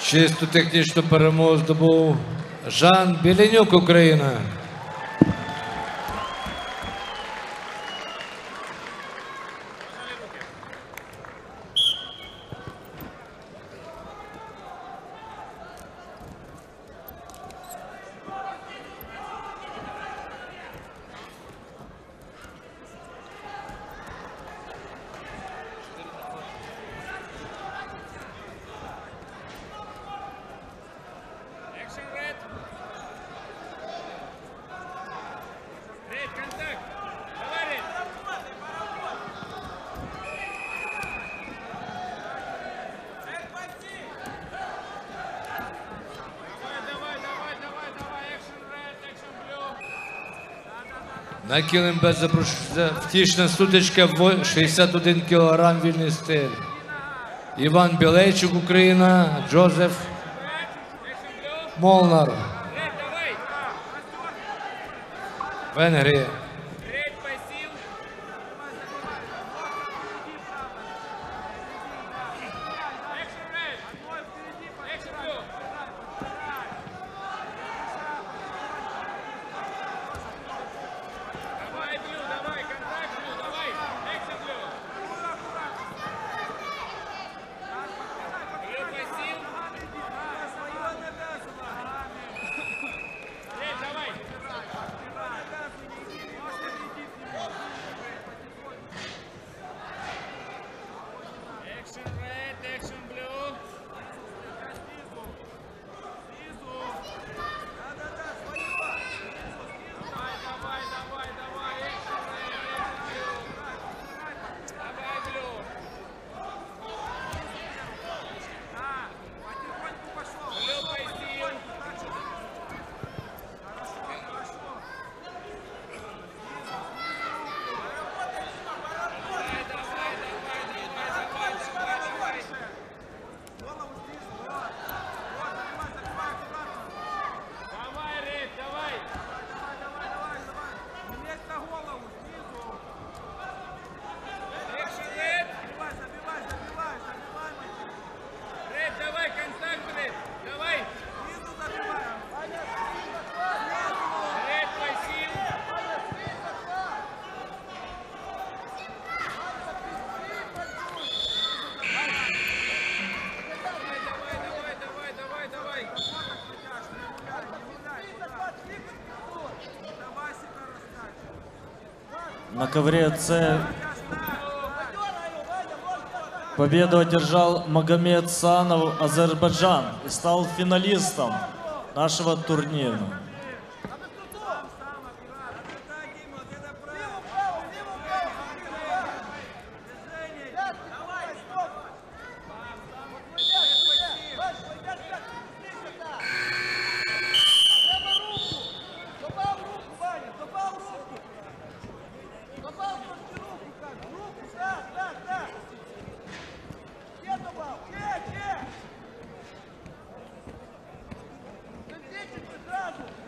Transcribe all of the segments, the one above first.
Чисту технічну перемогу здобув Жан Біленюк, Україна. На килимбе запрошується втішна сутичка, 61 кг вільний стиль. Іван Білейчук, Україна, Джозеф Молнар, Венгрія. На ковре С победу одержал Магомед Санов, Азербайджан, и стал финалистом нашего турнира. Сразу!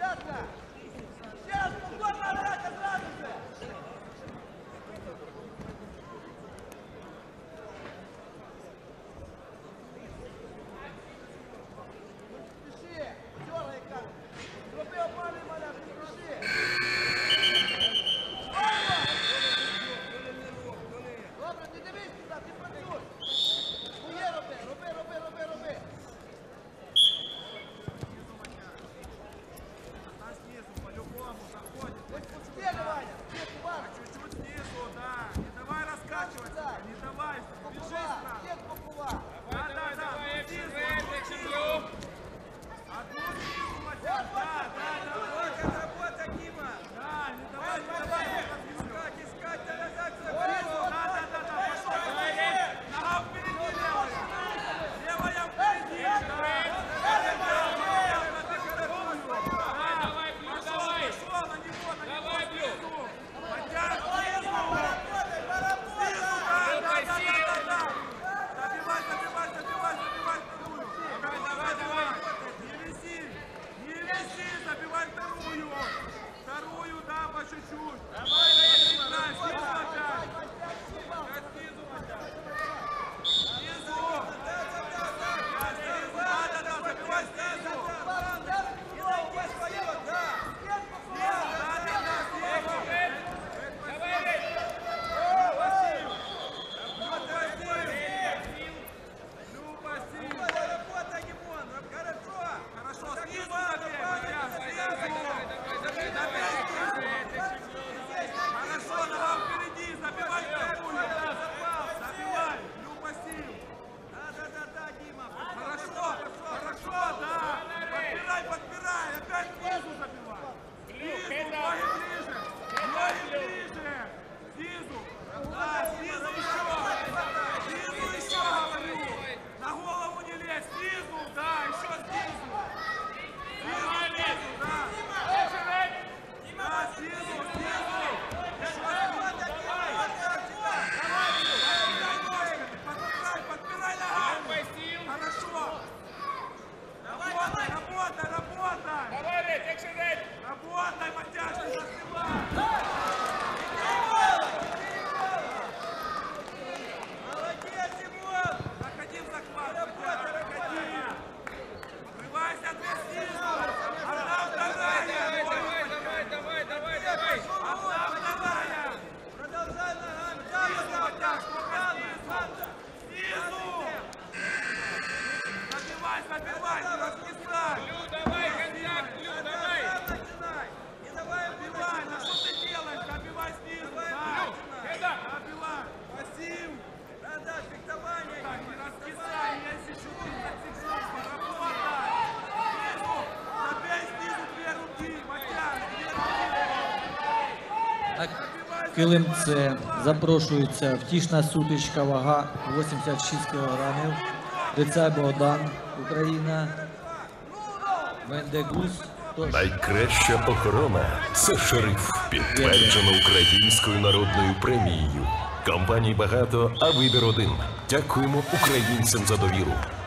Давай, не раскисай! Давай, коньяк, давай! Не давай убивай! Ну что ты делаешь? Обивай снизу! Обивай! Васим! Да, фехтование! Не раскисай! Я сижу, ты зацепись! Работай! Снизу! Забей снизу две руки! Матяр! Две руки! Килим С. Запрошується втішна сутичка, вага 86 кг. Рицай Богдан, Україна. Мендегус. Найкраща охорона – це шериф, підтверджено Українською народною премією. Компаній багато, а вибір один. Дякуємо українцям за довіру.